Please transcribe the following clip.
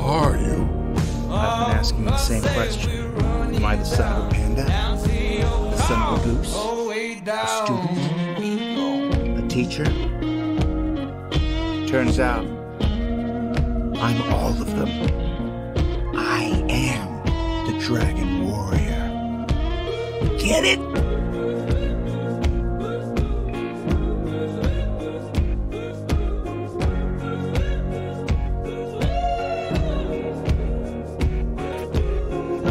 are you? I've been asking the same question. Am I the son of a panda? The son of a goose? A student? A teacher? Turns out, I'm all of them. I am the Dragon Warrior. Get it?